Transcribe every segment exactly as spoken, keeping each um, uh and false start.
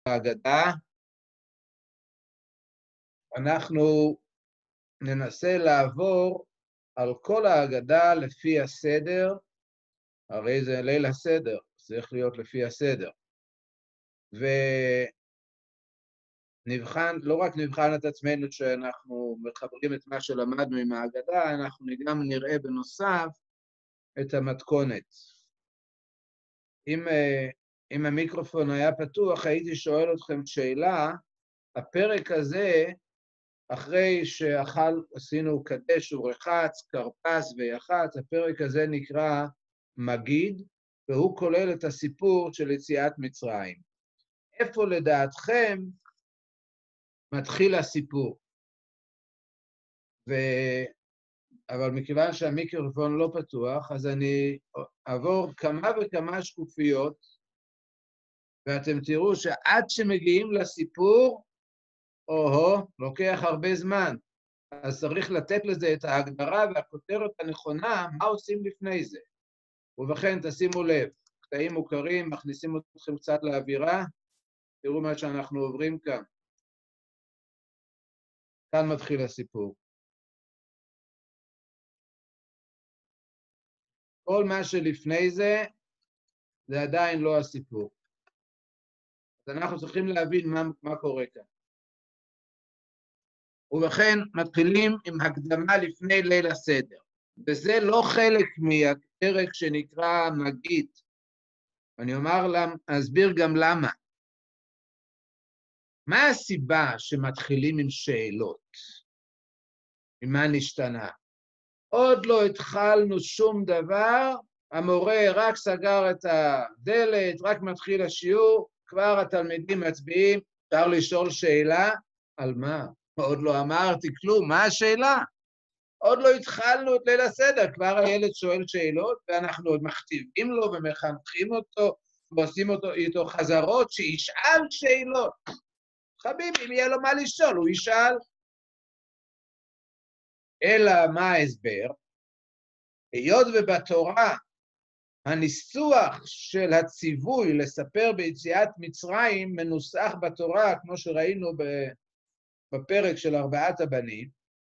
ההגדה. אנחנו ננסה לעבור על כל ההגדה לפי הסדר, הרי זה ליל הסדר, צריך להיות לפי הסדר. ונבחן, לא רק נבחן את עצמנו שאנחנו מחברים את מה שלמדנו עם ההגדה, אנחנו גם נראה בנוסף את המתכונת. אם, אם המיקרופון היה פתוח, הייתי שואל אתכם שאלה, הפרק הזה, אחרי שאכל, עשינו קדש ורחץ, קרפס ויחץ, הפרק הזה נקרא מגיד, והוא כולל את הסיפור של יציאת מצרים. איפה לדעתכם מתחיל הסיפור? ו... אבל מכיוון שהמיקרופון לא פתוח, אז אני אעבור כמה וכמה שקופיות, ואתם תראו שעד שמגיעים לסיפור, או-הו, לוקח הרבה זמן. אז צריך לתת לזה את ההגדרה והכותרת הנכונה, מה עושים לפני זה. ובכן, תשימו לב, קטעים מוכרים, מכניסים אתכם קצת לאווירה, תראו מה שאנחנו עוברים כאן. כאן מתחיל הסיפור. כל מה שלפני זה, זה עדיין לא הסיפור. אז אנחנו צריכים להבין מה, מה קורה כאן. ובכן, מתחילים עם הקדמה לפני ליל הסדר. וזה לא חלק מהפרק שנקרא מגיד. אני אומר, אסביר גם למה. מה הסיבה שמתחילים עם שאלות? ממה נשתנה? עוד לא התחלנו שום דבר, המורה רק סגר את הדלת, רק מתחיל השיעור, כבר התלמידים מצביעים, אפשר לשאול שאלה, על מה? עוד לא אמרתי כלום, מה השאלה? עוד לא התחלנו את ליל הסדר, כבר הילד שואל שאלות, ואנחנו עוד מכתיבים לו ומחנכים אותו, ועושים אותו, איתו חזרות, שישאל שאלות. חביבי, אם יהיה לו מה לשאול, הוא ישאל. אלא מה ההסבר? היות ובתורה, הניסוח של הציווי לספר ביציאת מצרים מנוסח בתורה, כמו שראינו בפרק של ארבעת הבנים,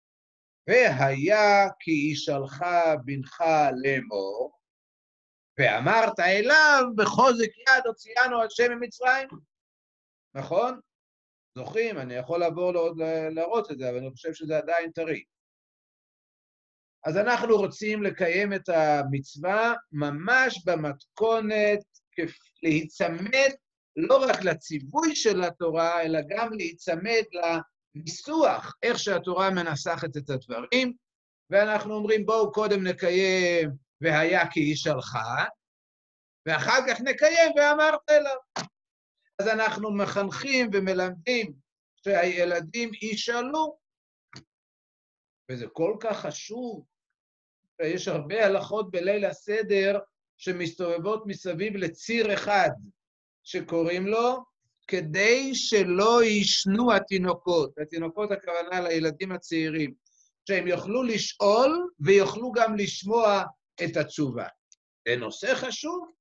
והיה כי ישאלך בנך לאמור, ואמרת אליו בחוזק יד הוציאנו השם ממצרים. נכון? זוכרים? אני יכול לעבור לעוד להראות את זה, אבל אני חושב שזה עדיין טרי. אז אנחנו רוצים לקיים את המצווה ממש במתכונת, להיצמד לא רק לציווי של התורה, אלא גם להיצמד לניסוח, איך שהתורה מנסחת את הדברים, ואנחנו אומרים בואו קודם נקיים והיה כי ישאלך, ואחר כך נקיים ואמרת אליו. אז אנחנו מחנכים ומלמדים שהילדים ישאלו, וזה כל כך חשוב. יש הרבה הלכות בליל הסדר שמסתובבות מסביב לציר אחד, שקוראים לו, כדי שלא ישנו התינוקות. התינוקות הכוונה לילדים הצעירים, שהם יוכלו לשאול ויוכלו גם לשמוע את התשובה. זה נושא חשוב.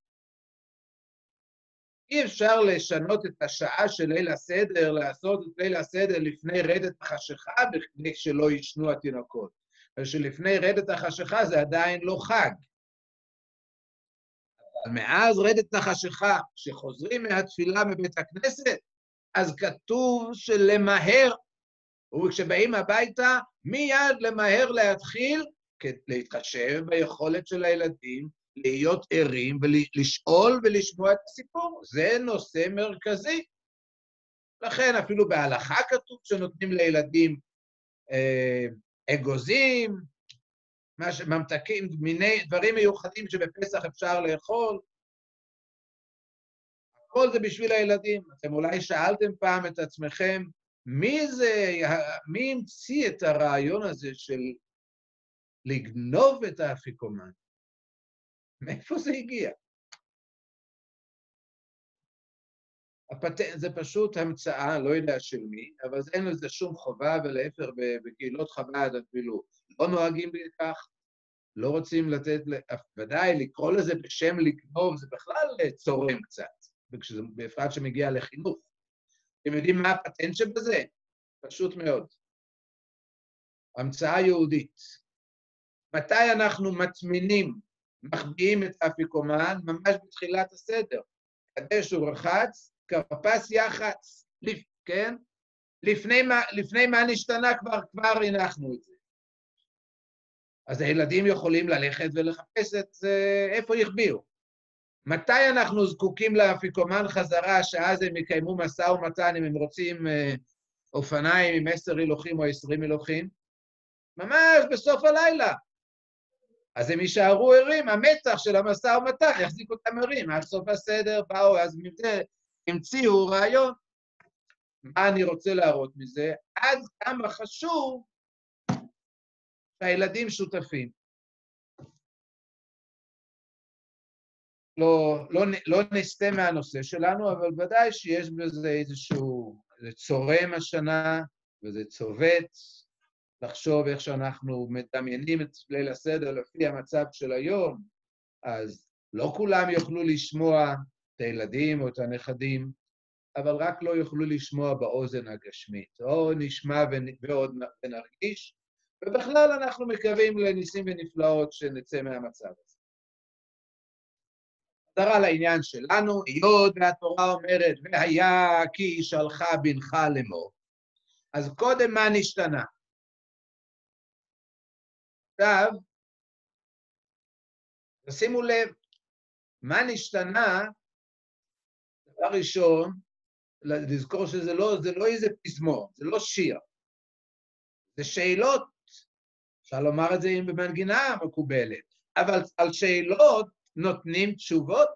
אי אפשר לשנות את השעה של ליל הסדר, לעשות את ליל הסדר לפני רדת החשיכה, בכדי שלא ישנו התינוקות. ושלפני רדת החשיכה זה עדיין לא חג. אבל מאז רדת החשיכה, כשחוזרים מהתפילה בבית הכנסת, אז כתוב שלמהר, וכשבאים הביתה, מיד למהר להתחיל, להתחשב ביכולת של הילדים, להיות ערים ולשאול ולשמוע את הסיפור. זה נושא מרכזי. לכן אפילו בהלכה כתוב שנותנים לילדים אה, אגוזים, ממתקים, מיני דברים מיוחדים שבפסח אפשר לאכול. כל זה בשביל הילדים. אתם אולי שאלתם פעם את עצמכם, מי זה, מי המציא את הרעיון הזה של לגנוב את האפיקומן? מאיפה זה הגיע? הפטנט זה פשוט המצאה, לא יודע של מי, אבל אין לזה שום חובה, ולהפך בקהילות חב"ד אפילו לא נוהגים בכך, לא רוצים לתת, ודאי לקרוא לזה בשם לגנוב, זה בכלל צורם קצת, בפרט שמגיע לחינוך. אתם יודעים מה הפטנט שבזה? פשוט מאוד. המצאה יהודית. מתי אנחנו מטמינים, מחביאים את האפיקומן? ממש בתחילת הסדר. קדש ורחץ, כרפס יחץ, כן? לפני מה, לפני מה נשתנה כבר, כבר הנחנו את זה. אז הילדים יכולים ללכת ולחפש את איפה יחביאו. מתי אנחנו זקוקים לאפיקומן חזרה, שאז הם יקיימו משא ומתן אם הם רוצים אופניים עם עשר הילוכים או עשרים הילוכים? ממש בסוף הלילה. אז הם יישארו ערים, המתח של המשא ומתן יחזיק אותם ערים. עד סוף הסדר באו, אז מזה המציאו רעיון. מה אני רוצה להראות מזה? עד כמה חשוב שהילדים שותפים. לא, לא, לא נסתה מהנושא שלנו, אבל ודאי שיש בזה איזשהו, זה צורם השנה, וזה צובט, לחשוב איך שאנחנו מדמיינים את ליל הסדר לפי המצב של היום, אז לא כולם יוכלו לשמוע את הילדים או את הנכדים, אבל רק לא יוכלו לשמוע באוזן הגשמית. או נשמע ועוד נרגיש, ובכלל אנחנו מקווים לניסים ונפלאות שנצא מהמצב הזה. חזרה לעניין שלנו, היות והתורה אומרת, והיה כי ישאלך בנך לאמור. אז קודם מה נשתנה? עכשיו, תשימו לב, מה נשתנה? דבר ראשון, לזכור שזה לא, זה לא איזה פזמון, זה לא שיר. זה שאלות, אפשר לומר את זה עם במנגינה מקובלת, אבל על שאלות נותנים תשובות.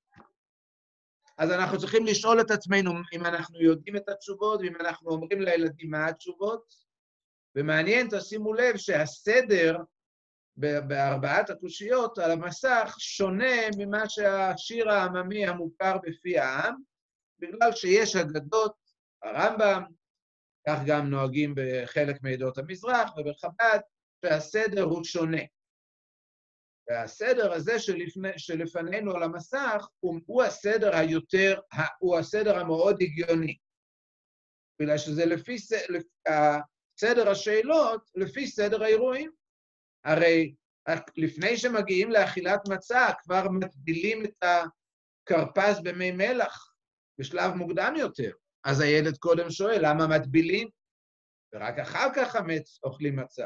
אז אנחנו צריכים לשאול את עצמנו אם אנחנו יודעים את התשובות, ואם אנחנו אומרים לילדים מה התשובות. ומעניין, תשימו לב שהסדר בארבעת הקושיות על המסך שונה ממה שהשיר העממי המוכר בפי העם, בגלל שיש אגדות, הרמב"ם, כך גם נוהגים בחלק מעדות המזרח ובחב"ד, שהסדר הוא שונה. והסדר הזה שלפני, שלפנינו על המסך הוא, הוא הסדר היותר, הוא הסדר המאוד הגיוני. בגלל שזה לפי, לפי סדר השאלות, לפי סדר האירועים. הרי לפני שמגיעים לאכילת מצה, כבר מטבילים את הכרפס במי מלח, בשלב מוקדם יותר. אז הילד קודם שואל, למה מטבילים? ורק אחר כך המץ אוכלים מצה.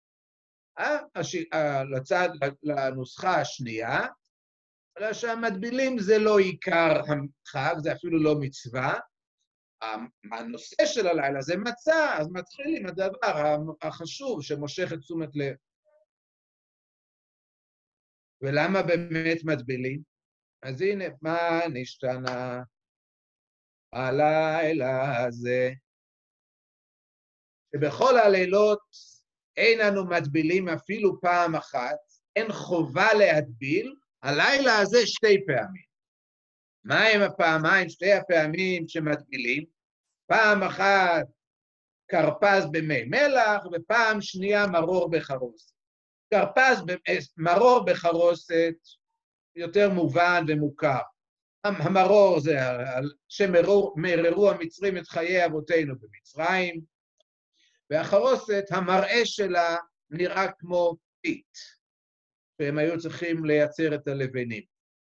לצד, לנוסחה השנייה, אלא שהמטבילים זה לא עיקר החג, זה אפילו לא מצווה. הנושא של הלילה זה מצה, אז מתחיל עם הדבר החשוב שמושך את תשומת לב. ולמה באמת מטבילים? אז הנה, מה נשתנה הלילה הזה? שבכל הלילות אין אנו מטבילים אפילו פעם אחת, אין חובה להטביל, הלילה הזה שתי פעמים. מה הם הפעמיים, שתי הפעמים שמטבילים? פעם אחת כרפס במי מלח, ופעם שנייה מרור בחרוסת. כרפס, מרור בחרוסת, יותר מובן ומוכר. המרור זה שמררו המצרים את חיי אבותינו במצרים, והחרוסת, המראה שלה נראה כמו פית, שהם היו צריכים לייצר את הלבנים.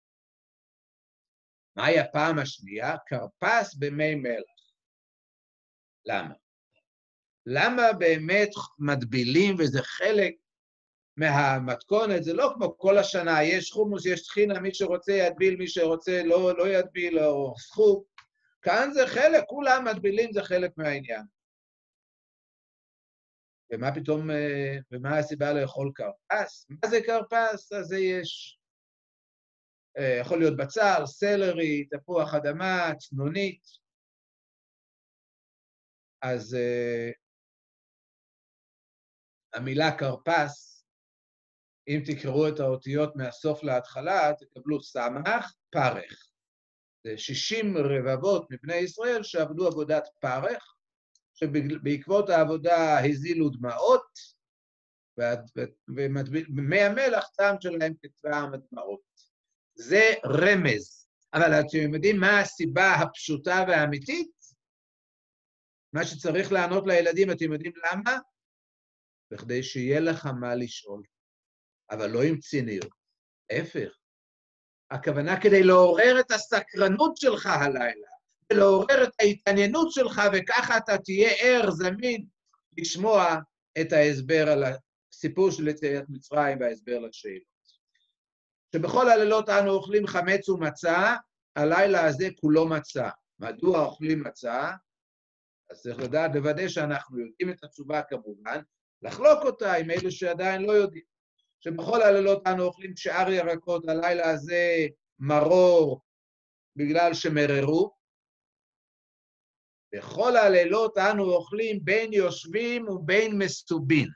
מהי הפעם השנייה? כרפס במי מלח. למה? למה באמת מטבילים, וזה חלק מהמתכונת, זה לא כמו כל השנה, יש חומוס, יש טחינה, מי שרוצה יטביל, מי שרוצה לא, לא יטביל, או סחוק. כאן זה חלק, כולם מטבילים, זה חלק מהעניין. ומה פתאום, ומה הסיבה לאכול כרפס? מה זה כרפס? אז זה יש, יכול להיות בצל, סלרי, תפוח אדמה, צנונית. אז המילה כרפס, אם תקראו את האותיות מהסוף להתחלה, תקבלו סמך, פרך. זה שישים רבבות מבני ישראל שעבדו עבודת פרך, שבעקבות העבודה הזילו דמעות, ומי המלח טעם שלהם כטעם הדמעות. זה רמז. אבל אתם יודעים מה הסיבה הפשוטה והאמיתית? מה שצריך לענות לילדים, אתם יודעים למה? בכדי שיהיה לך מה לשאול, אבל לא עם ציניות, ההפך. הכוונה כדי לעורר את הסקרנות שלך הלילה, ולעורר את ההתעניינות שלך, וככה אתה תהיה ער, זמין, לשמוע את ההסבר על הסיפור של יציאת מצרים וההסבר לשאלות. שבכל הלילות אנו אוכלים חמץ ומצה, הלילה הזה כולו מצה. מדוע אוכלים מצה? אז צריך לדעת, לוודא שאנחנו יודעים את התשובה כמובן, לחלוק אותה עם אלו שעדיין לא יודעים. שבכל הלילות אנו אוכלים שאר ירקות, הלילה הזה מרור בגלל שמררו. בכל הלילות אנו אוכלים בין יושבים ובין מסובין.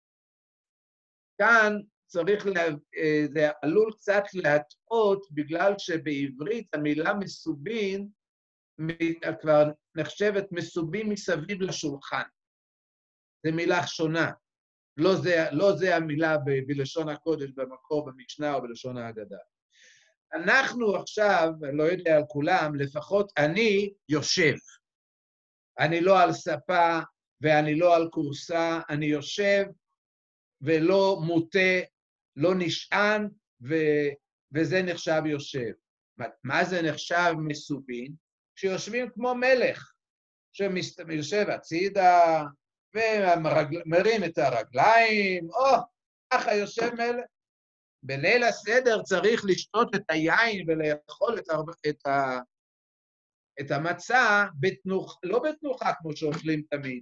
כאן צריך, לה... זה עלול קצת להטעות, בגלל שבעברית המילה מסובין כבר נחשבת מסובים מסביב לשולחן. זו מילה שונה. לא זה, לא זה המילה ב, בלשון הקודש, במקור, במשנה או בלשון ההגדה. אנחנו עכשיו, לא יודע על כולם, לפחות אני יושב. אני לא על ספה ואני לא על קורסה, אני יושב ולא מוטה, לא נשען, ו, וזה נחשב יושב. מה, מה זה נחשב מסובין? שיושבים כמו מלך, שיושב הצידה, ומרים את הרגליים, או, ככה יושב מלך. בליל הסדר צריך לשתות את היין ולאכול את, הר... את, ה... את המצה, בתנוח... לא בתנוחה כמו שאוכלים תמיד,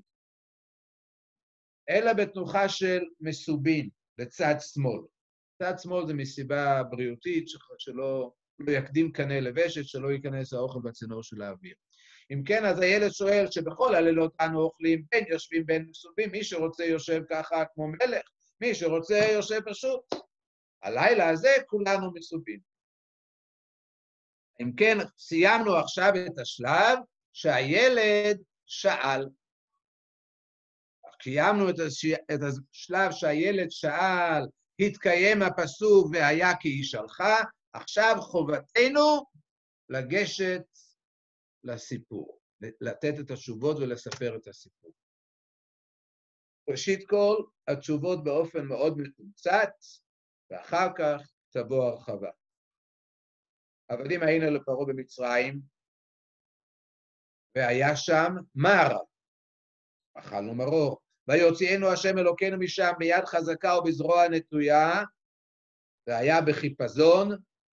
אלא בתנוחה של מסובין, בצד שמאל. צד שמאל זה מסיבה בריאותית, שלא לא יקדים קנה לבשת, שלא ייכנס האוכל בצינור של האוויר. אם כן, אז הילד שואל שבכל הלילות אנו אוכלים בין יושבים בין מסובים, מי שרוצה יושב ככה כמו מלך, מי שרוצה יושב פשוט. הלילה הזה כולנו מסובים. אם כן, סיימנו עכשיו את השלב שהילד שאל. קיימנו את, הש... את השלב שהילד שאל, התקיים הפסוק והיה כי ישאלך, עכשיו חובתנו לגשת לסיפור, לתת את התשובות ולספר את הסיפור. ראשית כל, התשובות באופן מאוד מתומצת, ואחר כך תבוא הרחבה. עבדים היינו לפרעה במצרים, והיה שם מר, אכלנו מרור, ויוציאנו השם אלוקינו משם ביד חזקה ובזרוע נטויה, והיה בחיפזון,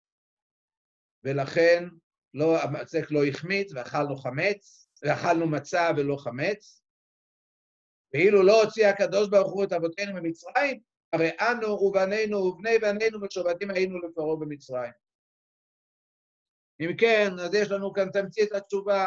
ולכן לא, המצק לא החמיץ, ואכלנו חמץ, ואכלנו מצה ולא חמץ, ואילו לא הוציא הקדוש ברוך הוא את אבותינו ממצרים, הרי אנו ובנינו ובני בנינו משועבדים היינו לפרעה במצרים. אם כן, אז יש לנו כאן תמצית התשובה,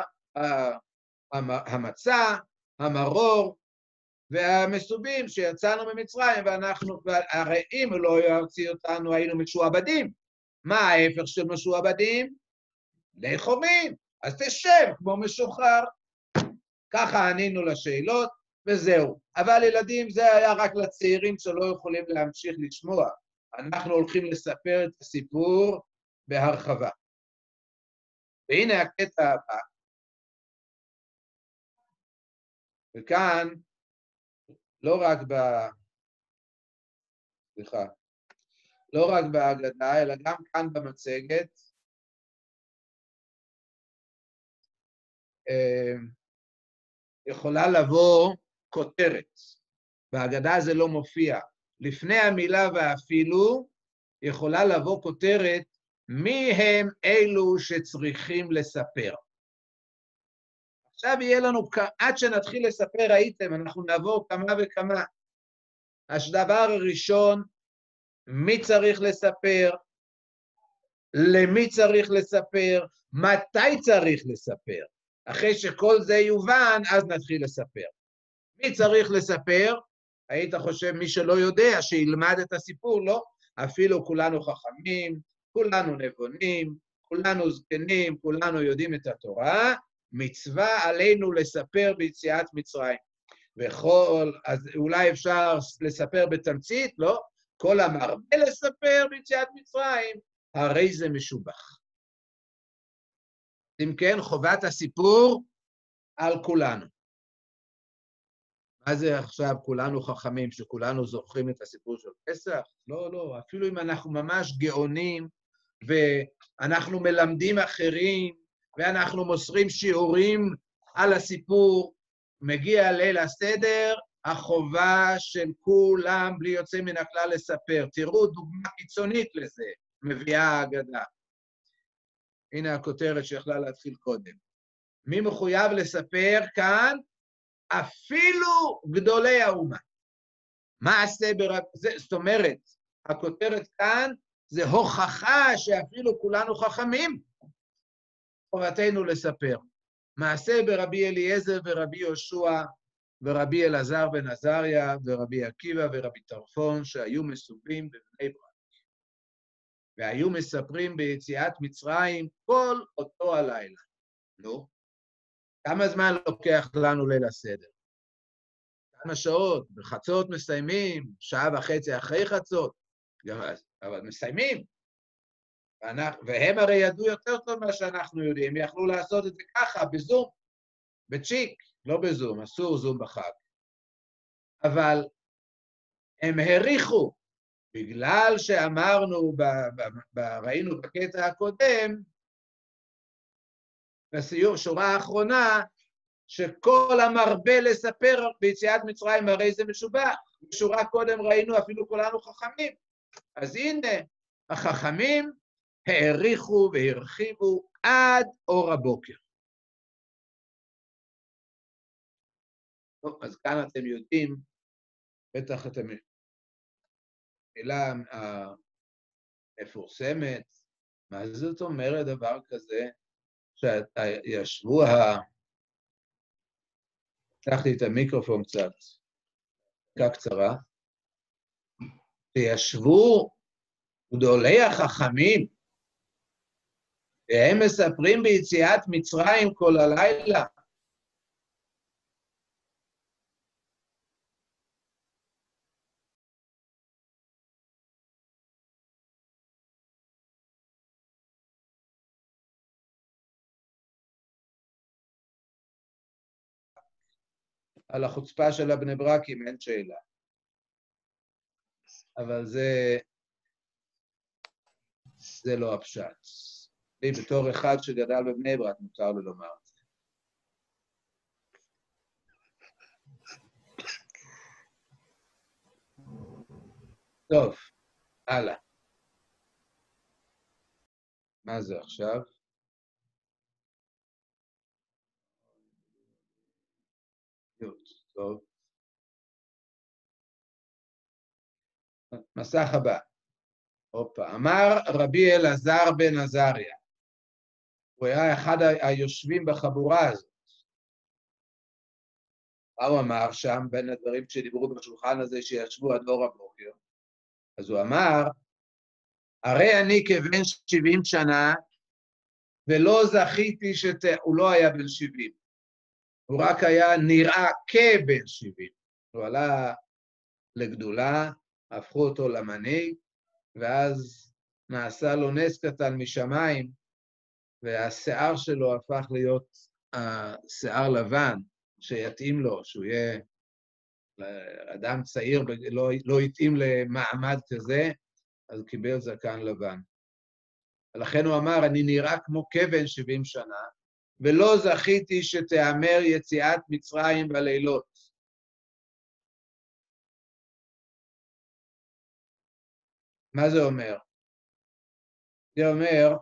המצה, המרור, והמסובים שיצאנו ממצרים, ואנחנו, הרי אם לא יוציא אותנו, היינו משועבדים. מה ההפך של משועבדים? לחומים. אז תשב כמו משוחרר. ככה ענינו לשאלות, וזהו. אבל ילדים, זה היה רק לצעירים שלא יכולים להמשיך לשמוע. אנחנו הולכים לספר את הסיפור בהרחבה. והנה הקטע הבא. וכאן, לא רק ב... סליחה, לא רק בהגדה, אלא גם כאן במצגת, יכולה לבוא כותרת. בהגדה זה לא מופיע. לפני המילה ואפילו, יכולה לבוא כותרת, מי הם אלו שצריכים לספר. עכשיו יהיה לנו, עד שנתחיל לספר, ראיתם, אנחנו נעבור כמה וכמה. הדבר הראשון, מי צריך לספר, למי צריך לספר, מתי צריך לספר. אחרי שכל זה יובן, אז נתחיל לספר. מי צריך לספר? היית חושב מי שלא יודע, שילמד את הסיפור, לא? אפילו כולנו חכמים, כולנו נבונים, כולנו זקנים, כולנו יודעים את התורה, מצווה עלינו לספר ביציאת מצרים. וכל, אז אולי אפשר לספר בתמצית, לא? כל המרבה לספר ביציאת מצרים, הרי זה משובח. אם כן, חובת הסיפור על כולנו. מה זה עכשיו כולנו חכמים, שכולנו זוכרים את הסיפור של פסח? לא, לא, אפילו אם אנחנו ממש גאונים, ואנחנו מלמדים אחרים, ואנחנו מוסרים שיעורים על הסיפור, מגיע ליל הסדר, החובה של כולם, בלי יוצא מן הכלל לספר. תראו דוגמה קיצונית לזה, מביאה ההגדה. הנה הכותרת שיכלה להתחיל קודם. מי מחויב לספר כאן? אפילו גדולי האומה. מעשה ברב... זאת אומרת, הכותרת כאן זה הוכחה שאפילו כולנו חכמים. חובתנו לספר. מעשה ברבי אליעזר ורבי יהושע ורבי אלעזר בן עזריה ורבי עקיבא ורבי טרפון שהיו מסופים בבני ברק. והיו מספרים ביציאת מצרים כל אותו הלילה. נו, כמה זמן לוקח לנו ליל הסדר? כמה שעות? בחצות מסיימים, שעה וחצי אחרי חצות, אבל מסיימים. ואנחנו, והם הרי ידעו יותר טוב מה שאנחנו יודעים, יכלו לעשות את זה ככה, בזום, בצ'יק, לא בזום, אסור זום בחג. אבל הם הריחו, בגלל שאמרנו, ב, ב, ב, ראינו בקטע הקודם, בסיור, שורה האחרונה, שכל המרבה לספר ביציאת מצרים הרי זה משובח. בשורה קודם ראינו אפילו כולנו חכמים. אז הנה, החכמים העריכו והרחיבו עד אור הבוקר. טוב, אז כאן אתם יודעים, בטח אתם יודעים, מילה המפורסמת, מה זאת אומרת דבר כזה, שישבו ה... פתחתי את המיקרופון קצת, דקה קצרה, שישבו גדולי החכמים, והם מספרים ביציאת מצרים כל הלילה. על החוצפה של הבני ברקים, אין שאלה. אבל זה, זה לא הפשט. לי בתור אחד שגדל בבני ברק, מותר לי לומר את זה. טוב, הלאה. מה זה עכשיו? טוב. מסך הבא. אופה, אמר רבי אלעזר בן עזריה. הוא היה אחד היושבים בחבורה הזאת. מה הוא אמר שם, בין הדברים שדיברו בשולחן הזה שישבו עד אור הבוקר? אז הוא אמר, הרי אני כבן שבעים שנה, ולא זכיתי שת... הוא לא היה בן שבעים. הוא רק היה נראה כבן שבעים. הוא עלה לגדולה, הפכו אותו למנהיג, ואז נעשה לו נס קטן משמיים, והשיער שלו הפך להיות השיער לבן, שיתאים לו, שהוא יהיה אדם צעיר, לא, לא יתאים למעמד כזה, אז הוא קיבל זקן לבן. ולכן הוא אמר, אני נראה כמו כבן שבעים שנה, ולא זכיתי שתאמר יציאת מצרים בלילות. מה זה אומר? זה אומר,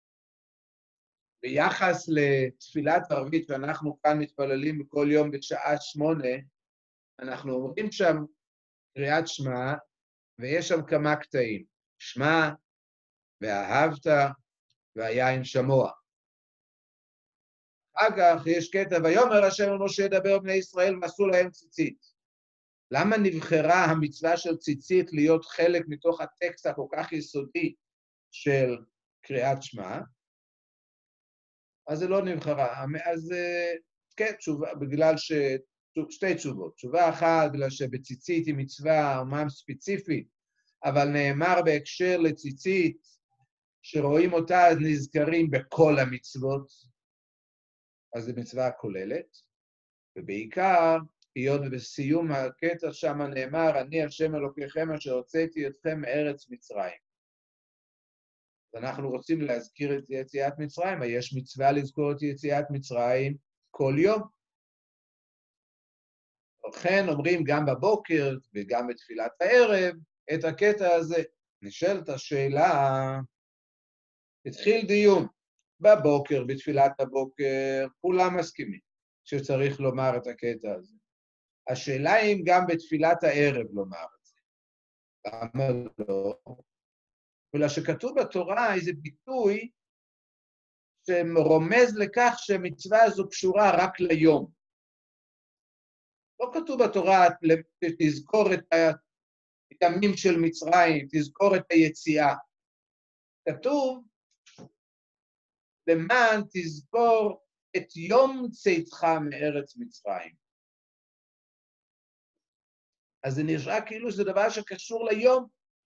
ביחס לתפילת ערבית, ואנחנו כאן מתפללים בכל יום בשעה שמונה, אנחנו אומרים שם קריאת שמע, ויש שם כמה קטעים. שמע, ואהבת, והיין שמוע. אחר כך יש קטע, ויאמר השם אל משה דבר בני ישראל, ועשו להם ציצית. למה נבחרה המצווה של ציצית להיות חלק מתוך הטקסט הכל כך יסודי של קריאת שמע? אז זה לא נבחרה. אז כן, תשובה, בגלל ש... שתי תשובות. תשובה אחת, בגלל שבציצית היא מצווה אומנם ספציפית, אבל נאמר בהקשר לציצית, שרואים אותה, אז נזכרים בכל המצוות, אז זו מצווה כוללת, ובעיקר, היות ובסיום הקטע שם נאמר, אני השם אלוקיכם אשר הוצאתי אתכם מארץ מצרים. אנחנו רוצים להזכיר את יציאת מצרים, יש מצווה לזכור את יציאת מצרים כל יום. לכן אומרים גם בבוקר וגם בתפילת הערב את הקטע הזה. נשאלת השאלה, התחיל דיון. בבוקר, בתפילת הבוקר, כולם מסכימים שצריך לומר את הקטע הזה. השאלה אם גם בתפילת הערב לומר את זה. למה לא? אלא שכתוב בתורה איזה ביטוי שרומז לכך שהמצווה הזו קשורה רק ליום. לא כתוב בתורה, תזכור את הימים של מצרים, תזכור את היציאה. כתוב, למען תזכור את יום צאתך מארץ מצרים. אז זה נראה כאילו שזה דבר שקשור ליום.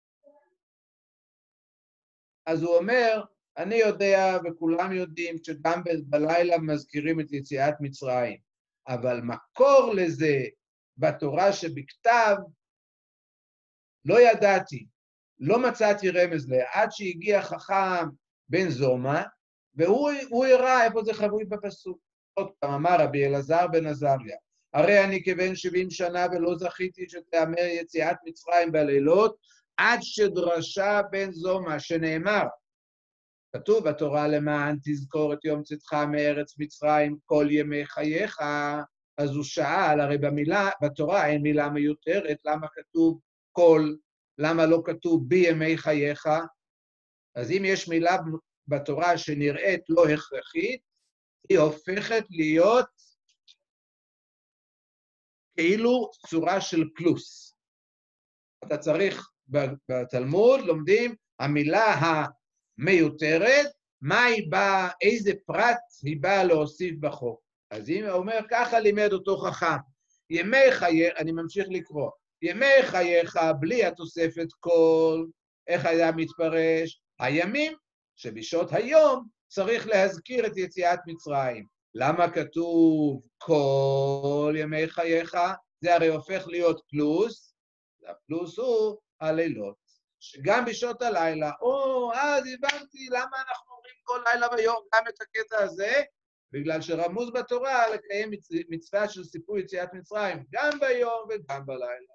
אז הוא אומר, אני יודע וכולם יודעים שגם בלילה מזכירים את יציאת מצרים, אבל מקור לזה בתורה שבכתב לא ידעתי, לא מצאתי רמז לה, עד שהגיע חכם בן זומא, והוא הראה איפה זה חבוי בפסוק. עוד פעם אמר רבי אלעזר בן עזריה, הרי אני כבן שבעים שנה ולא זכיתי שתאמר יציאת מצרים בלילות, עד שדרשה בן זומא, שנאמר, כתוב בתורה למען תזכור את יום צאתך מארץ מצרים כל ימי חייך, אז הוא שאל, הרי במילה, בתורה אין מילה מיותרת, למה כתוב כל, למה לא כתוב בימי חייך? אז אם יש מילה בתורה שנראית לא הכרחית, היא הופכת להיות כאילו צורה של פלוס. אתה צריך, בתלמוד לומדים, המילה המיותרת, מה היא באה, איזה פרט היא באה להוסיף בחוק. אז אם הוא אומר, ככה לימד אותו חכם, ימי חייך, אני ממשיך לקרוא, ימי חייך בלי התוספת כל, איך היה מתפרש? הימים שבשעות היום צריך להזכיר את יציאת מצרים. למה כתוב כל ימי חייך? זה הרי הופך להיות פלוס, הפלוס הוא הלילות, שגם בשעות הלילה, או, אז הבנתי למה אנחנו אומרים כל לילה ויום גם את הקטע הזה, בגלל שרמוז בתורה לקיים מצווה של סיפור יציאת מצרים, גם ביום וגם בלילה.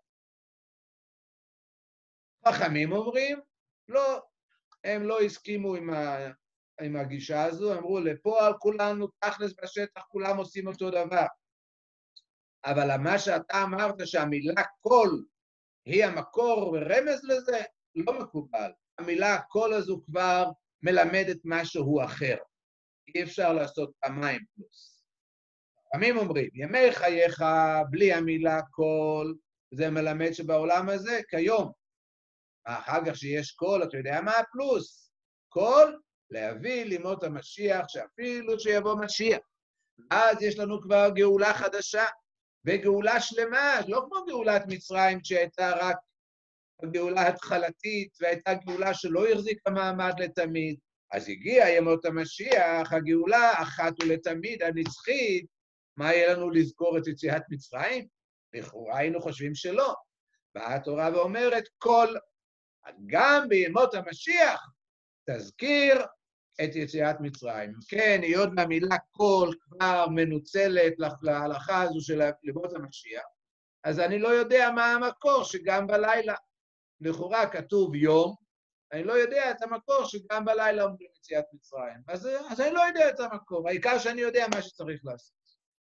חכמים אומרים, לא, הם לא הסכימו עם, ה, עם הגישה הזו, אמרו לפועל כולנו תכלס בשטח, כולם עושים אותו דבר. אבל מה שאתה אמרת שהמילה כל היא המקור ורמז לזה, לא מקובל. המילה כל הזו כבר מלמדת משהו אחר. אי אפשר לעשות פעמיים פלוס. פעמים אומרים, ימי חייך בלי המילה כל, זה מלמד שבעולם הזה כיום. אחר כך שיש כל, אתה יודע מה הפלוס? כל להביא לימות המשיח, שאפילו שיבוא משיח. אז יש לנו כבר גאולה חדשה, וגאולה שלמה, לא כמו גאולת מצרים שהייתה רק גאולה התחלתית, והייתה גאולה שלא החזיקה מעמד לתמיד. אז הגיע ימות המשיח, הגאולה אחת ולתמיד, הנצחית, מה יהיה לנו לזכור את יציאת מצרים? לכאורה היינו חושבים שלא. באה התורה ואומרת, כל, גם בימות המשיח, תזכיר את יציאת מצרים. כן, היות מהמילה כל כבר מנוצלת להלכה הזו של ימות המשיח, אז אני לא יודע מה המקור שגם בלילה. לכאורה כתוב יום, אני לא יודע את המקור שגם בלילה אומרים יציאת מצרים. אז, אז אני לא יודע את המקור, העיקר שאני יודע מה שצריך לעשות.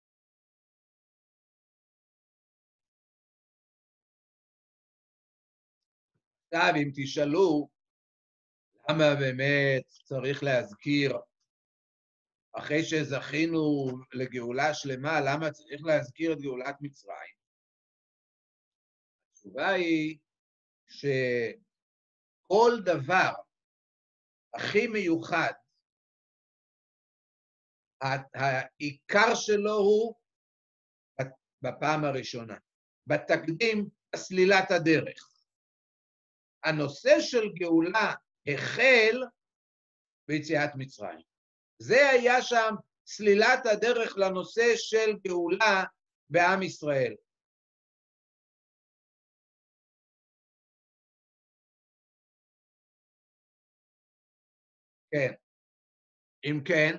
עכשיו, אם תשאלו, למה באמת צריך להזכיר, אחרי שזכינו לגאולה שלמה, למה צריך להזכיר את גאולת מצרים? התשובה היא שכל דבר הכי מיוחד, העיקר שלו הוא בפעם הראשונה, בתקדים סלילת הדרך. הנושא של גאולה החל ביציאת מצרים. זה היה שם סלילת הדרך לנושא של גאולה בעם ישראל. כן. אם כן,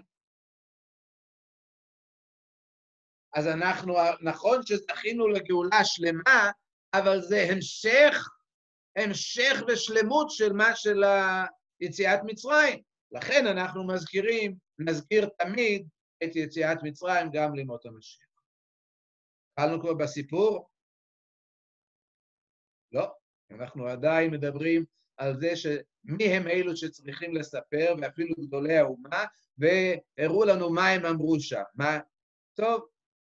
אז אנחנו, נכון שזכינו לגאולה שלמה, אבל זה המשך, המשך ושלמות של מה של יציאת מצרים. לכן אנחנו מזכירים, נזכיר תמיד את יציאת מצרים גם לימות המשיח. התחלנו כבר בסיפור? לא. אנחנו עדיין מדברים על זה שמי הם אלו שצריכים לספר, ואפילו גדולי האומה, והראו לנו מה הם אמרו שם. מה? טוב.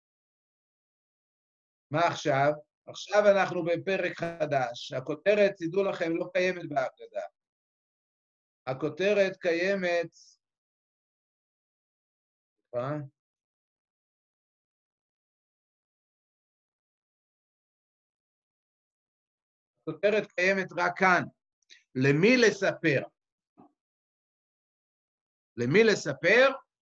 מה עכשיו? עכשיו אנחנו בפרק חדש. הכותרת, תדעו לכם, לא קיימת בהגדה. הכותרת קיימת... אה? הכותרת קיימת רק כאן. למי לספר? למי לספר?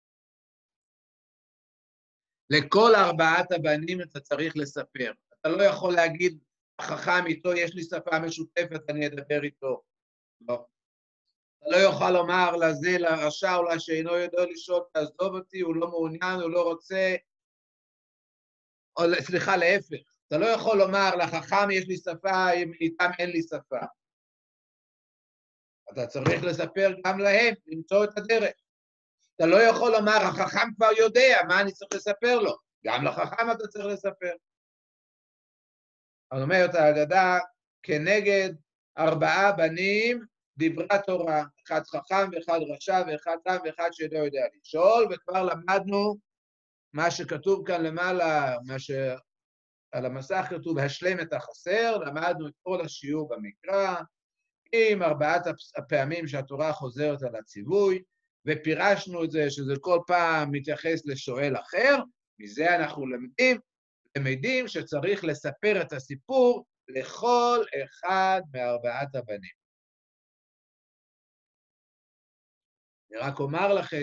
לכל ארבעת הבנים אתה צריך לספר. אתה לא יכול להגיד, החכם איתו, יש לי שפה משותפת, אני אדבר איתו. לא. אתה לא יוכל לומר לזה, לרשע או לשאינו יודע לשאול, תעזוב אותי, הוא לא מעוניין, הוא לא רוצה, או סליחה, להפך. אתה לא יכול לומר, לחכם יש לי שפה, איתם אין לי שפה. אתה צריך לספר גם להם, למצוא את הדרך. אתה לא יכול לומר, החכם כבר יודע, מה אני צריך לספר לו? גם לחכם אתה צריך לספר. אני אומר את ההגדה, כנגד ארבעה בנים דיברה תורה, אחד חכם ואחד רשע ואחד תם ואחד שאינו יודע לשאול, וכבר למדנו מה שכתוב כאן למעלה, מה שעל המסך כתוב, השלם את החסר, למדנו את כל השיעור במקרא, עם ארבעת הפעמים שהתורה חוזרת על הציווי, ופירשנו את זה שזה כל פעם מתייחס לשואל אחר, מזה אנחנו למדים, למדים שצריך לספר את הסיפור לכל אחד מארבעת הבנים. אני רק אומר לכם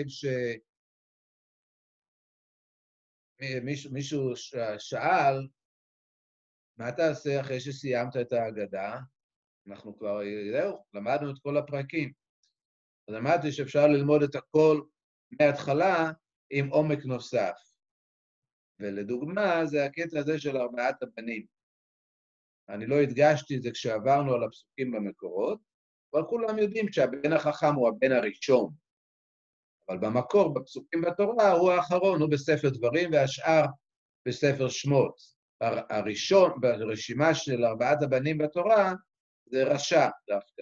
שמישהו שאל, מה תעשה אחרי שסיימת את ההגדה? אנחנו כבר, זהו, למדנו את כל הפרקים. אז אמרתי שאפשר ללמוד את הכל מההתחלה עם עומק נוסף. ולדוגמה, זה הקטע הזה של ארבעת הבנים. אני לא הדגשתי את זה כשעברנו על הפסוקים במקורות, אבל כולם יודעים שהבן החכם הוא הבן הראשון. אבל במקור, בפסוקים בתורה, הוא האחרון, הוא בספר דברים, והשאר בספר שמות. הראשון, ברשימה של ארבעת הבנים בתורה, זה רשע דווקא.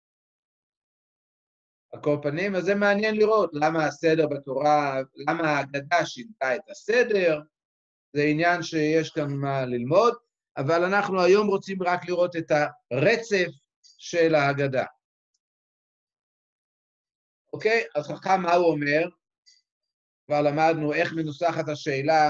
על כל פנים, אז זה מעניין לראות למה הסדר בתורה, למה ההגדה שינתה את הסדר, זה עניין שיש כאן מה ללמוד, אבל אנחנו היום רוצים רק לראות את הרצף של ההגדה. אוקיי? אז חכם מה הוא אומר? כבר למדנו איך מנוסחת השאלה,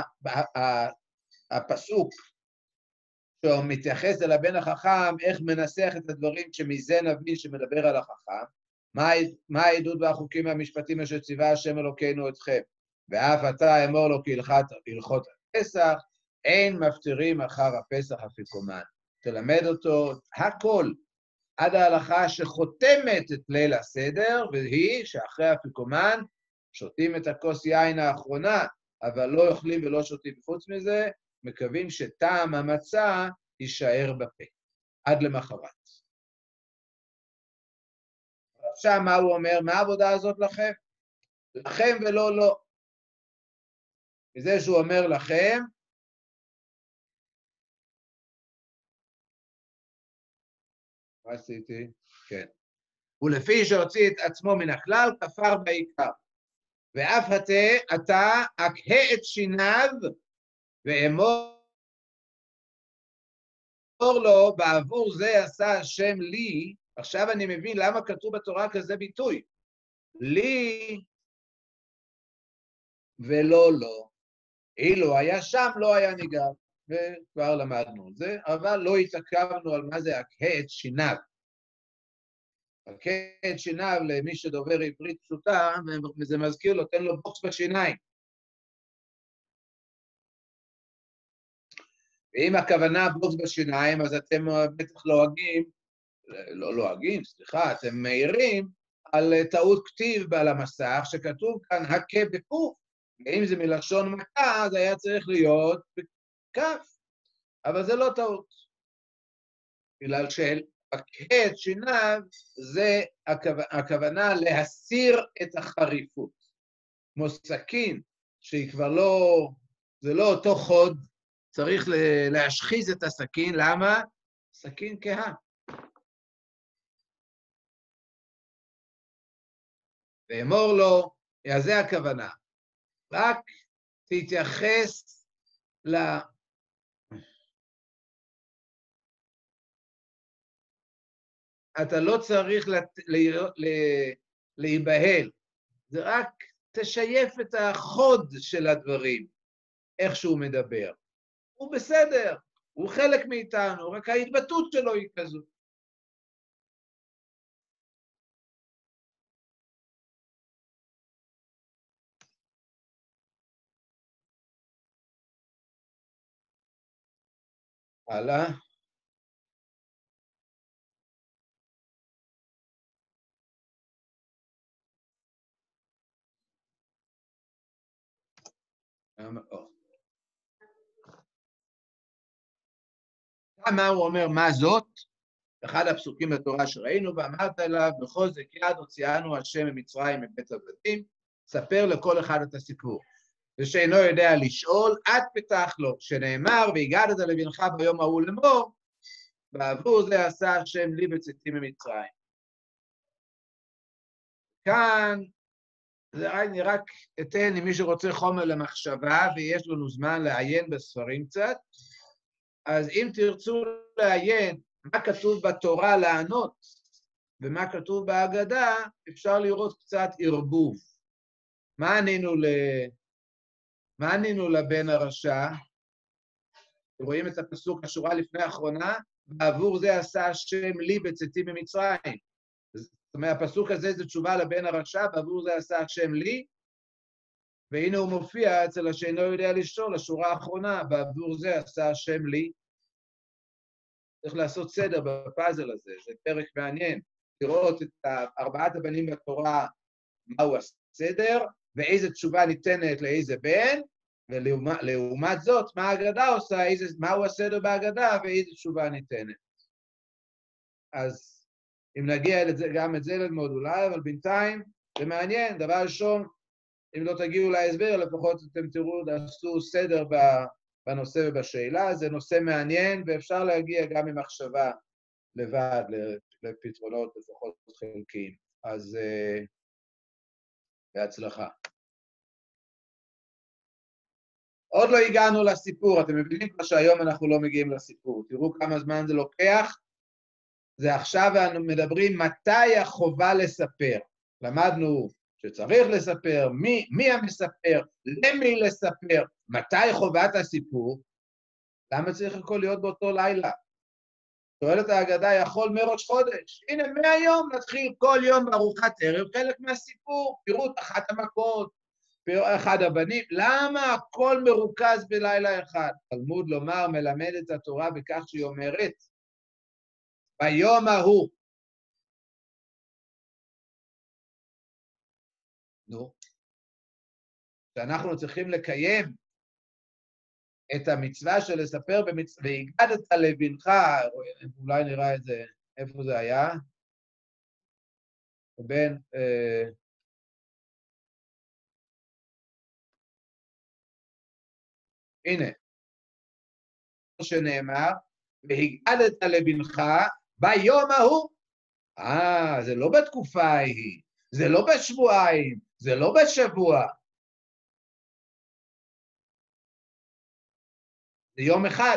הפסוק שמתייחס אל הבן החכם, איך מנסח את הדברים שמזה נבין שמדבר על החכם, מה העדות והחוקים והמשפטים אשר ציווה השם אלוקינו אתכם, ואף אתה אמור לו כהלכות הפסח, אין מפטירים אחר הפסח אפיקומן. תלמד אותו הכל, עד ההלכה שחותמת את ליל הסדר, והיא שאחרי אפיקומן שותים את הכוס יין האחרונה, אבל לא אוכלים ולא שותים. חוץ מזה, מקווים שטעם המצה יישאר בפה, עד למחרת. עכשיו מה הוא אומר? מה העבודה הזאת לכם? לכם ולא לא. מזה שהוא אומר לכם, מה עשיתי? כן. ולפי שהוציא את עצמו מן הכלל, כפר בעיקר. ואף אתה, אתה אקהה את שיניו, ואמור לו, בעבור זה עשה השם לי, עכשיו אני מבין למה כתוב בתורה כזה ביטוי. לי ולא לא. אילו היה שם, לא היה ניגע. וכבר למדנו את זה, אבל לא התעכבנו על מה זה אקהה את שיניו. אקהה את שיניו למי שדובר עברית פשוטה, וזה מזכיר לו, תן לו בוקס בשיניים. ואם הכוונה בוקס בשיניים, אז אתם בטח לועגים, לא לועגים, סליחה, אתם מהירים, על טעות כתיב על המסך, שכתוב כאן הכה בקוף, ואם זה מלשון מכה, אז היה צריך להיות בכף, אבל זה לא טעות. בגלל שהכה את שיניו, זה הכוונה להסיר את החריפות. כמו סכין, שהיא כבר לא, זה לא אותו חוד, צריך להשחיז את הסכין, למה? סכין כהה. ואמור לו, אז זה הכוונה, רק תתייחס ל... אתה לא צריך להיבהל, זה רק תשייף את החוד של הדברים, איך שהוא מדבר. הוא בסדר, הוא חלק מאיתנו, רק ההתבטאות שלו היא כזו. הלאה. מה הוא אומר, מה זאת? אחד הפסוקים בתורה שראינו, ואמרת אליו, בחוזק יד הוציאנו השם ממצרים מבית עבדים, ספר לכל אחד את הסיפור. ושאינו יודע לשאול, את פתח לו, שנאמר, והגדת לבנך ביום ההוא לאמור, בעבור זה עשה השם לי בצאתי ממצרים. כאן, אני רק אתן אם מישהו רוצה חומר למחשבה, ויש לנו זמן לעיין בספרים קצת, אז אם תרצו לעיין מה כתוב בתורה לענות, ומה כתוב בהגדה, אפשר לראות קצת ערבוב. מה ענינו, ל... מה ענינו לבן הרשע? רואים את הפסוק, השורה לפני האחרונה, בעבור זה עשה השם לי בצאתי ממצרים. זאת אומרת, הפסוק הזה זה תשובה לבן הרשע, בעבור זה עשה השם לי, והנה הוא מופיע אצל השאינו יודע לשאול, השורה האחרונה, בעבור זה עשה השם לי. צריך לעשות סדר בפאזל הזה, זה פרק מעניין, לראות את ארבעת הבנים בתורה, מהו הסדר, ואיזה תשובה ניתנת לאיזה בן, ולעומת זאת, מה ההגדה עושה, איזה, מהו הסדר בהגדה, ואיזה תשובה ניתנת. אז אם נגיע לזה, גם את זה ללמוד אולי, אבל בינתיים זה מעניין, דבר ראשון, אם לא תגיעו להסבר, לפחות אתם תראו, תעשו סדר בנושא ובשאלה, זה נושא מעניין, ואפשר להגיע גם עם מחשבה לבד לפתרונות לפחות חלקיים. אז בהצלחה. עוד לא הגענו לסיפור, אתם מבינים כבר שהיום אנחנו לא מגיעים לסיפור. תראו כמה זמן זה לוקח. זה עכשיו אנחנו מדברים מתי החובה לספר. למדנו שצריך לספר, מי, מי המספר, למי לספר, מתי חובת הסיפור. למה צריך הכל להיות באותו לילה? שואלת ההגדה, יכול מראש חודש. הנה, מהיום נתחיל כל יום בארוחת ערב, חלק מהסיפור. תראו את אחת המכות, אחד הבנים. למה הכל מרוכז בלילה אחד? תלמוד לומר, מלמד את התורה בכך שהיא אומרת, ביום ההוא. נו, שאנחנו צריכים לקיים את המצווה של לספר במצווה, והגדת לבנך, אולי נראה את זה, איפה זה היה? בין, אה, הנה, שנאמר, והגדת לבנך ביום ההוא. אה, זה לא בתקופה ההיא, זה לא בשבועיים, זה לא בשבוע. זה יום אחד.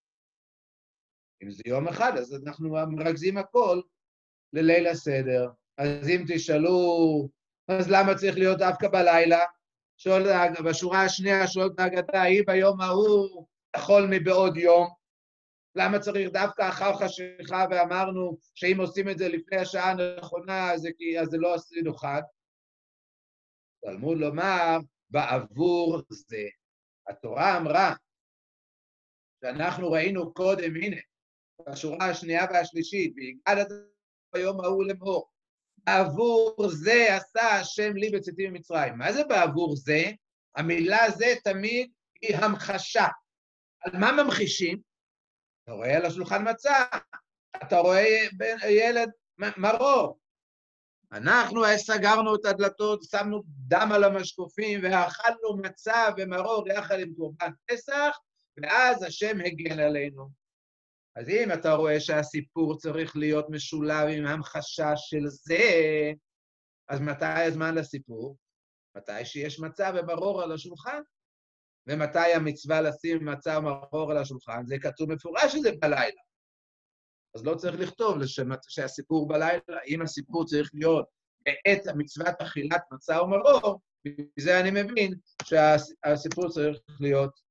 אם זה יום אחד, אז אנחנו מרכזים הכל לליל הסדר. אז אם תשאלו, אז למה צריך להיות דווקא בלילה? שואל, בשורה השנייה שואלת ההגדה, היא ביום ההוא יכול מבעוד יום. למה צריך דווקא אחר חשיכה, ואמרנו שאם עושים את זה לפני השעה הנכונה, אז זה, אז זה לא עשינו חג. תלמוד לומר, בעבור זה. התורה אמרה, שאנחנו ראינו קודם, הנה, בשורה השנייה והשלישית, והגדת ביום ההוא לאמור, בעבור זה עשה השם לי בצאתי ממצרים. מה זה בעבור זה? המילה זה תמיד היא המחשה. על מה ממחישים? אתה רואה על השולחן מצה, אתה רואה ילד מרור. אנחנו סגרנו את הדלתות, שמנו דם על המשקופים, ואכלנו מצה ומרור יחד עם קורבן פסח, ואז השם הגן עלינו. אז אם אתה רואה שהסיפור צריך להיות משולב עם המחשה של זה, אז מתי הזמן לסיפור? מתי שיש מצה ומרור על השולחן? ומתי המצווה לשים מצה ומרור על השולחן? זה כתוב מפורש שזה בלילה. אז לא צריך לכתוב שהסיפור בלילה, אם הסיפור צריך להיות בעת המצוות אכילת מצה ומרור, בזה אני מבין שהסיפור צריך להיות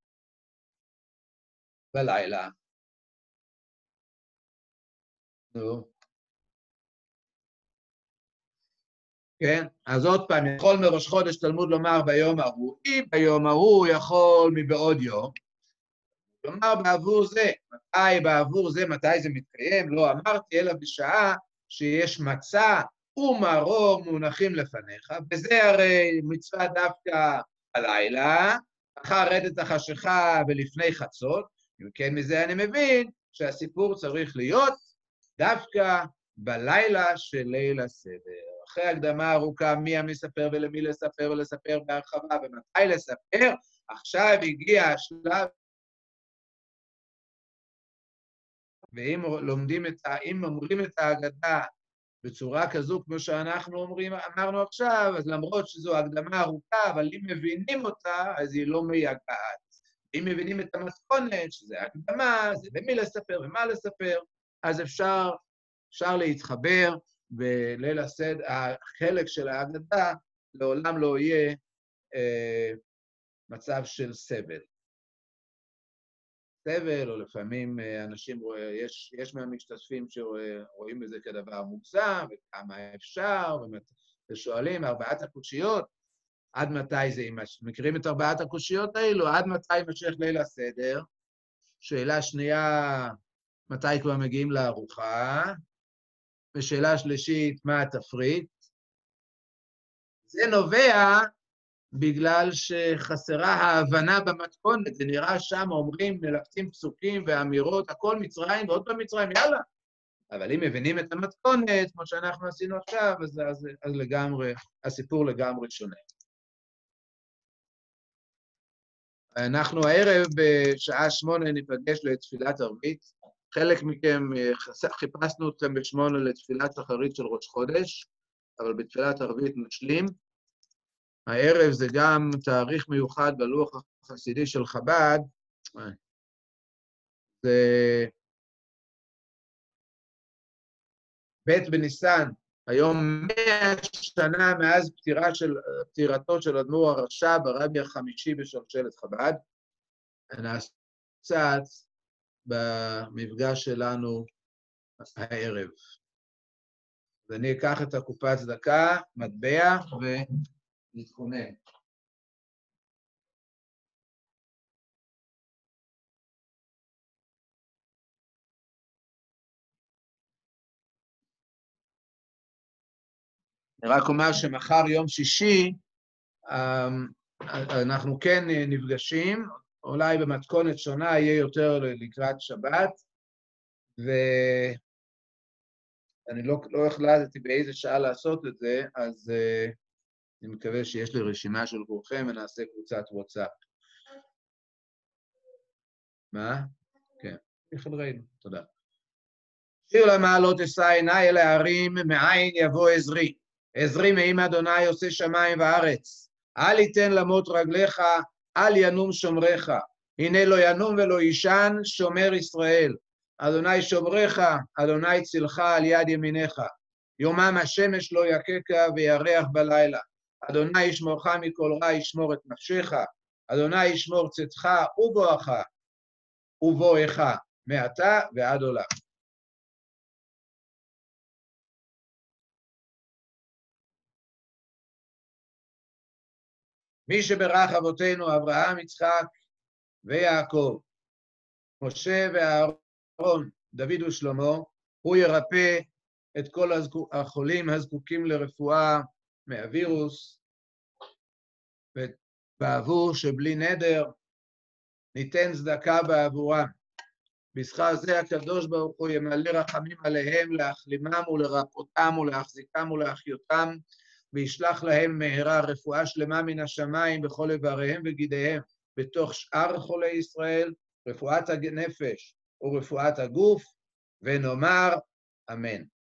בלילה. נו. כן? אז עוד פעם, יכול מראש חודש תלמוד לומר ביום ההוא, אם ביום ההוא יכול מבעוד יום, כלומר בעבור זה, מתי בעבור זה, מתי זה מתקיים? לא אמרתי, אלא בשעה שיש מצה ומרור מונחים לפניך, וזה הרי מצווה דווקא הלילה, אחר רדת החשיכה ולפני חצות, אם כן מזה אני מבין שהסיפור צריך להיות דווקא בלילה של ליל הסדר. אחרי הקדמה ארוכה מי המספר ולמי לספר ולספר בהרחבה ומתי לספר, עכשיו הגיע השלב, ואם לומדים את ה... אם אומרים את ההגדה בצורה כזו, כמו שאנחנו אומרים, אמרנו עכשיו, אז למרות שזו הקדמה ארוכה, אבל אם מבינים אותה, אז היא לא מייגעת. אם מבינים את המתכונת, שזה הקדמה, זה למי לספר ומה לספר, אז אפשר, אפשר להתחבר, וליל הסדר, החלק של ההגדה לעולם לא יהיה אה, מצב של סבל. סבל, או לפעמים אנשים, יש, יש מהמשתתפים שרואים בזה כדבר מוגזם, וכמה אפשר, ושואלים, ארבעת הקושיות, עד מתי זה יימשך? מכירים את ארבעת הקושיות האלו? עד מתי יימשך ליל הסדר? שאלה שנייה, מתי כבר מגיעים לארוחה? ושאלה שלישית, מה התפריט? זה נובע בגלל שחסרה ההבנה במתכונת, זה נראה שם, אומרים, מלקטים פסוקים ואמירות, הכל מצרים ועוד פעם מצרים, יאללה. אבל אם מבינים את המתכונת, כמו שאנחנו עשינו עכשיו, אז, אז, אז לגמרי, הסיפור לגמרי שונה. אנחנו הערב בשעה שמונה ניפגש לתפילת ערבית. חלק מכם, חיפשנו אתכם בשמונה לתפילת שחרית של ראש חודש, אבל בתפילת ערבית נשלים. הערב זה גם תאריך מיוחד בלוח החסידי של חב"ד, זה ב' בניסן, היום מאה שנה מאז פטירה של, פטירתו של אדמו"ר הרש"ב, הרבי החמישי בשושלת חב"ד, נעשה קצת במפגש שלנו הערב. אז אני אקח את הקופת צדקה, מטבע ונתכונן. אני רק אומר שמחר יום שישי, אנחנו כן נפגשים, אולי במתכונת שונה יהיה יותר לקראת שבת, ואני לא, לא החלטתי באיזה שעה לעשות את זה, אז uh, אני מקווה שיש לי רשימה של כולכם ונעשה קבוצת וואטסאפ. מה? כן, יחד ראינו, תודה. שיר למעלות אשא עיני אל ההרים, מאין יבוא עזרי. עזרי מעם אדוני עושה שמיים וארץ. אל יתן למות רגליך, אל ינום שומריך. הנה לא ינום ולא יישן, שומר ישראל. אדוני שומריך, אדוני צילך על יד ימיניך. יומם השמש לא יככה וירח בלילה. אדוני ישמורך מכל רע, ישמור את נפשך. אדוני ישמור צאתך ובואך, ובואך, מעתה ועד עולם. מי שברך אבותינו, אברהם, יצחק ויעקב, משה ואהרון, דוד ושלמה, הוא ירפא את כל החולים הזקוקים לרפואה מהווירוס, ובעבור שבלי נדר ניתן צדקה בעבורם. בשכר זה הקדוש ברוך הוא ימלא רחמים עליהם, להחלימם ולרפאותם ולהחזיקם ולהחיותם, וישלח להם מהרה רפואה שלמה מן השמיים בכל איבריהם וגידיהם, בתוך שאר חולי ישראל, רפואת הנפש ורפואת הגוף, ונאמר אמן.